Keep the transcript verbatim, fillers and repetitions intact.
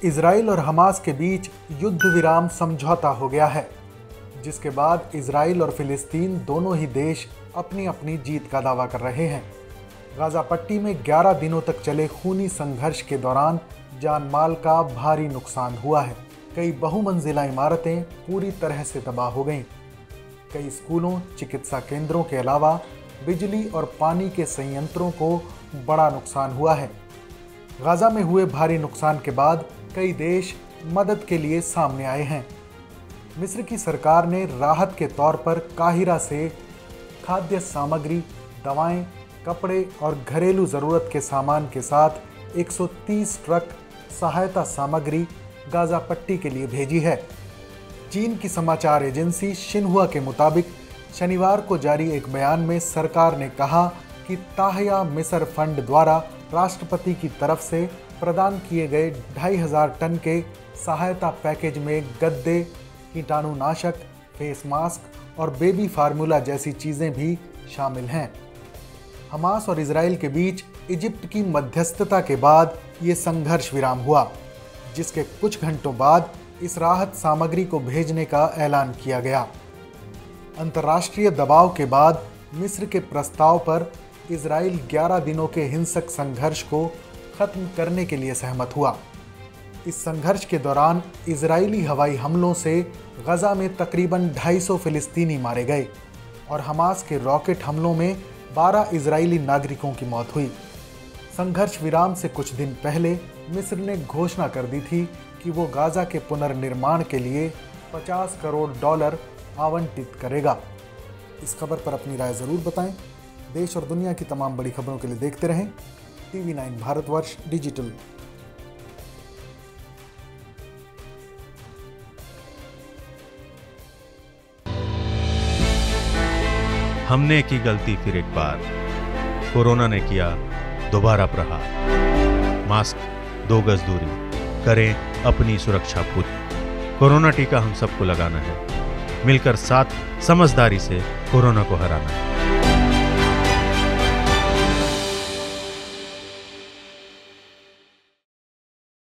Israel और Hamas के बीच युद्ध विराम समझौता हो गया है, जिसके बाद इजराइल और फिलिस्तीन दोनों ही देश अपनी अपनी जीत का दावा कर रहे हैं। गाजा पट्टी में ग्यारह दिनों तक चले खूनी संघर्ष के दौरान जान माल का भारी नुकसान हुआ है। कई बहुमंजिला इमारतें पूरी तरह से तबाह हो गईं। कई स्कूलों, चिकित्सा केंद्रों के अलावा बिजली और पानी के संयंत्रों को बड़ा नुकसान हुआ है। गाजा में हुए भारी नुकसान के बाद कई देश मदद के लिए सामने आए हैं। मिस्र की सरकार ने राहत के तौर पर काहिरा से खाद्य सामग्री, दवाएं, कपड़े और घरेलू ज़रूरत के सामान के साथ एक सौ तीस ट्रक सहायता सामग्री गाजा पट्टी के लिए भेजी है। चीन की समाचार एजेंसी शिन्हुआ के मुताबिक शनिवार को जारी एक बयान में सरकार ने कहा कि ताहया मिस्र फंड द्वारा राष्ट्रपति की तरफ से प्रदान किए गए ढाई हजार टन के सहायता पैकेज में गद्दे, कीटाणुनाशक, फेस मास्क और बेबी फार्मूला जैसी चीज़ें भी शामिल हैं। हमास और इजराइल के बीच इजिप्ट की मध्यस्थता के बाद ये संघर्ष विराम हुआ, जिसके कुछ घंटों बाद इस राहत सामग्री को भेजने का ऐलान किया गया। अंतर्राष्ट्रीय दबाव के बाद मिस्र के प्रस्ताव पर इजराइल ग्यारह दिनों के हिंसक संघर्ष को खत्म करने के लिए सहमत हुआ। इस संघर्ष के दौरान इजरायली हवाई हमलों से गजा में तकरीबन ढाई सौ फिलिस्तीनी मारे गए और हमास के रॉकेट हमलों में बारह इजरायली नागरिकों की मौत हुई। संघर्ष विराम से कुछ दिन पहले मिस्र ने घोषणा कर दी थी कि वो गाजा के पुनर्निर्माण के लिए पचास करोड़ डॉलर आवंटित करेगा। इस खबर पर अपनी राय ज़रूर बताएं। देश और दुनिया की तमाम बड़ी खबरों के लिए देखते रहें टीवी नाइन भारतवर्ष डिजिटल। हमने की गलती फिर एक बार, कोरोना ने किया दोबारा प्रहार। मास्क, दो गज दूरी, करें अपनी सुरक्षा पूरी। कोरोना टीका हम सबको लगाना है, मिलकर साथ समझदारी से कोरोना को हराना है।